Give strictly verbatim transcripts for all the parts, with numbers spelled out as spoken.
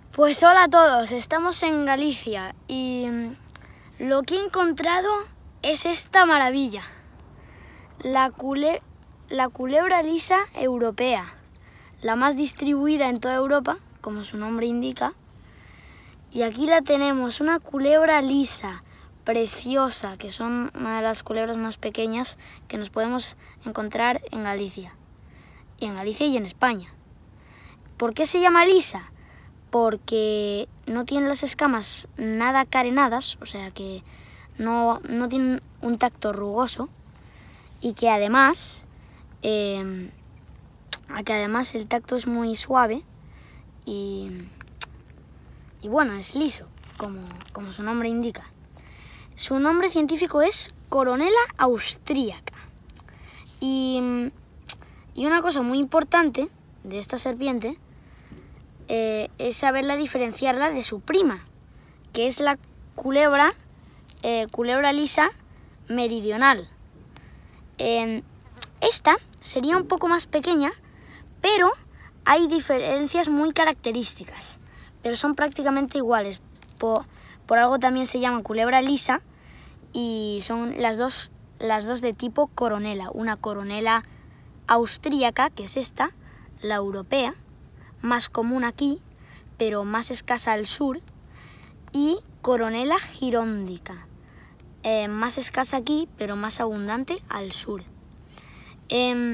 Pues hola a todos, estamos en Galicia y lo que he encontrado es esta maravilla, la, cule la culebra lisa europea, la más distribuida en toda Europa, como su nombre indica. Y aquí la tenemos, una culebra lisa, preciosa, que son una de las culebras más pequeñas que nos podemos encontrar en Galicia. Y en Galicia y en España. ¿Por qué se llama lisa? Porque no tiene las escamas nada carenadas, o sea que no, no tiene un tacto rugoso, y que además, eh, que además el tacto es muy suave y, y bueno, es liso, como, como su nombre indica. Su nombre científico es Coronella austriaca. Y, y una cosa muy importante de esta serpiente eh, es saberla diferenciarla de su prima, que es la culebra, eh, culebra lisa meridional. Eh, esta sería un poco más pequeña, pero hay diferencias muy características, pero son prácticamente iguales. Por, por algo también se llama culebra lisa y son las dos, las dos de tipo coronela. Una coronela austríaca, que es esta, la europea, más común aquí, pero más escasa al sur, y coronela giróndica, eh, más escasa aquí, pero más abundante al sur. Eh,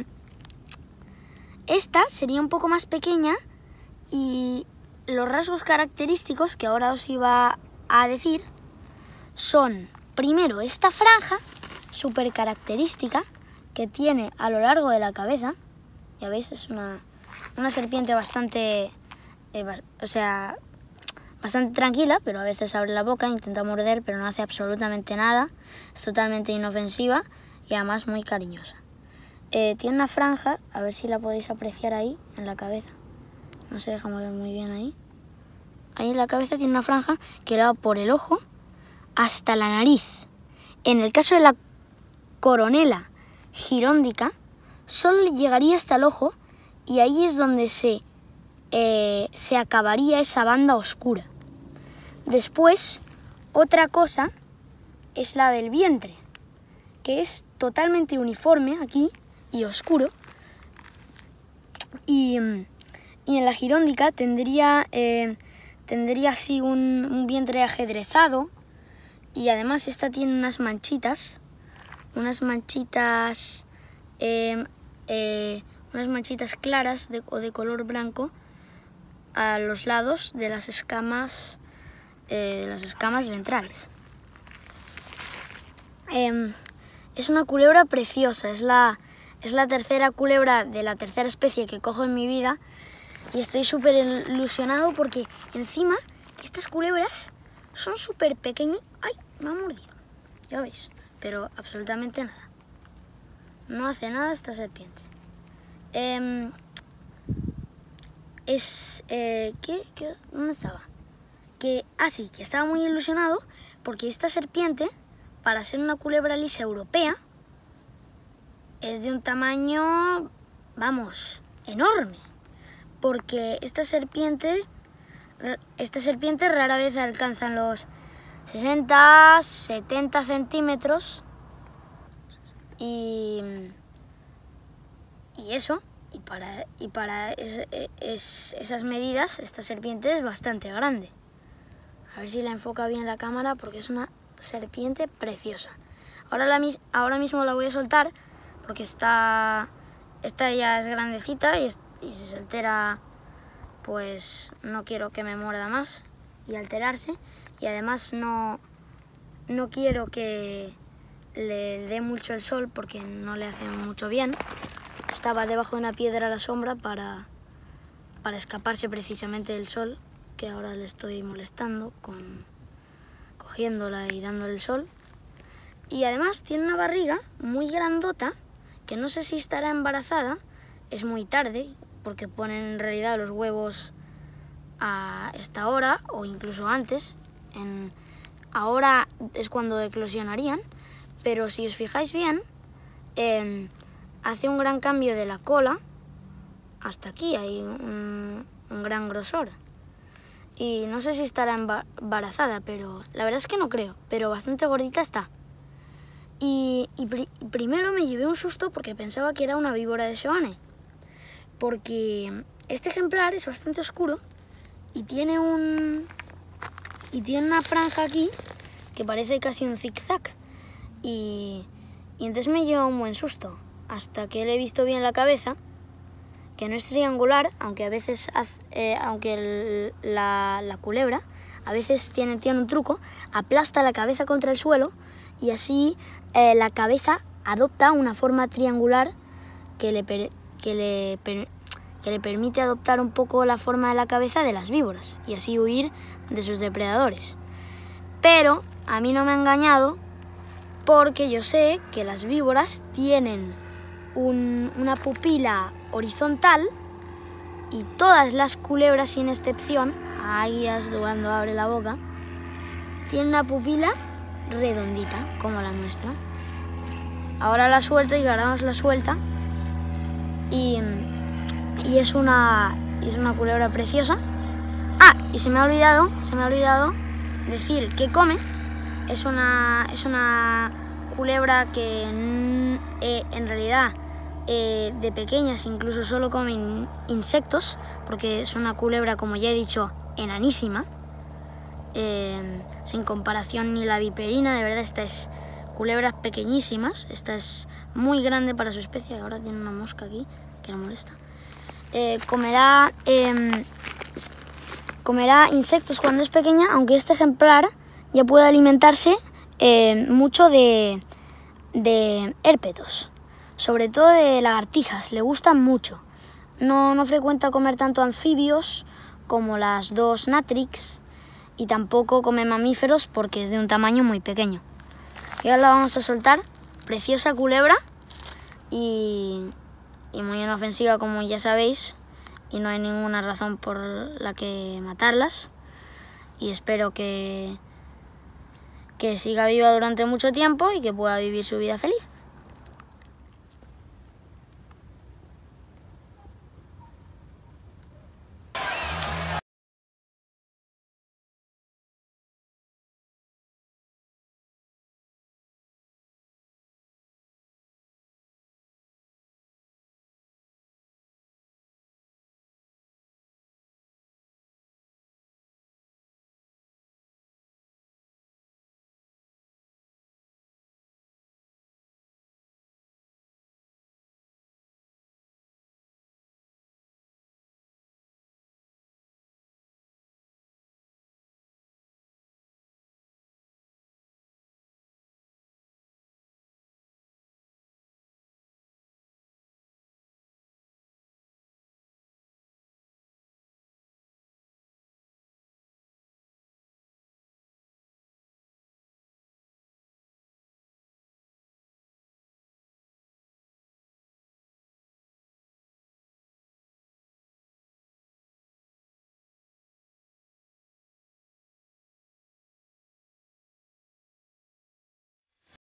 esta sería un poco más pequeña y los rasgos característicos que ahora os iba a decir son, primero, esta franja súper característica que tiene a lo largo de la cabeza. Ya veis, es una, una serpiente bastante, eh, o sea, bastante tranquila, pero a veces abre la boca, intenta morder, pero no hace absolutamente nada. Es totalmente inofensiva y además muy cariñosa. Eh, tiene una franja, a ver si la podéis apreciar ahí, en la cabeza. No se deja mover muy bien ahí. Ahí en la cabeza tiene una franja que va por el ojo hasta la nariz. En el caso de la coronela giróndica, solo le llegaría hasta el ojo y ahí es donde se, eh, se acabaría esa banda oscura. Después, otra cosa es la del vientre, que es totalmente uniforme aquí y oscuro. Y, y en la giróndica tendría, eh, tendría así un, un vientre ajedrezado, y además esta tiene unas manchitas, unas manchitas, eh, eh, unas manchitas claras de, o de color blanco a los lados de las escamas, eh, de las escamas ventrales. Eh, es una culebra preciosa, es la, es la tercera culebra de la tercera especie que cojo en mi vida y estoy súper ilusionado porque encima estas culebras son súper pequeñas. ¡Ay! Me ha mordido, ya veis, pero absolutamente nada. No hace nada esta serpiente. Eh, es... Eh, ¿qué? ¿Qué? ¿Dónde estaba? Que, ah, sí, que estaba muy ilusionado porque esta serpiente, para ser una culebra lisa europea, es de un tamaño, vamos, enorme. Porque esta serpiente, esta serpiente rara vez alcanzan los sesenta, setenta centímetros y, y eso, y para, y para es, es, esas medidas, esta serpiente es bastante grande. A ver si la enfoca bien la cámara porque es una serpiente preciosa. Ahora, la, ahora mismo la voy a soltar porque está, esta ya es grandecita y, es, y si se altera, pues no quiero que me muerda más y alterarse. Y además no, no quiero que le dé mucho el sol porque no le hace mucho bien. Estaba debajo de una piedra a la sombra para, para escaparse precisamente del sol, que ahora le estoy molestando con cogiéndola y dándole el sol. Y además tiene una barriga muy grandota, que no sé si estará embarazada, es muy tarde, porque ponen en realidad los huevos a esta hora o incluso antes. En, ahora es cuando eclosionarían, pero si os fijáis bien, eh, hace un gran cambio de la cola hasta aquí, hay un, un gran grosor. Y no sé si estará embarazada, pero la verdad es que no creo, pero bastante gordita está. Y, y pri primero me llevé un susto porque pensaba que era una víbora de Seoane, porque este ejemplar es bastante oscuro y tiene un y tiene una franja aquí que parece casi un zigzag. Y, y entonces me llevó un buen susto, hasta que le he visto bien la cabeza, que no es triangular, aunque a veces, eh, aunque el, la, la culebra a veces tiene, tiene un truco, aplasta la cabeza contra el suelo y así eh, la cabeza adopta una forma triangular que le, per, que, le, per, que le permite adoptar un poco la forma de la cabeza de las víboras y así huir de sus depredadores. Pero a mí no me ha engañado, porque yo sé que las víboras tienen un, una pupila horizontal y todas las culebras, sin excepción, ahí es cuando abre la boca, tienen una pupila redondita, como la nuestra. Ahora la suelto y grabamos la suelta y, y es, una, es una culebra preciosa. Ah, y se me ha olvidado, se me ha olvidado decir que come. Es una, es una culebra que eh, en realidad eh, de pequeñas incluso solo comen insectos, porque es una culebra, como ya he dicho, enanísima, eh, sin comparación ni la viperina. De verdad, esta es culebras pequeñísimas, esta es muy grande para su especie. Ahora tiene una mosca aquí que le molesta. Eh, comerá, eh, comerá insectos cuando es pequeña, aunque este ejemplar ya puede alimentarse eh, mucho de, de hérpetos, sobre todo de lagartijas, le gustan mucho. No, no frecuenta comer tanto anfibios como las dos natrix y tampoco come mamíferos porque es de un tamaño muy pequeño. Y ahora la vamos a soltar, preciosa culebra y, y muy inofensiva, como ya sabéis, y no hay ninguna razón por la que matarlas. Y espero que, que siga viva durante mucho tiempo y que pueda vivir su vida feliz.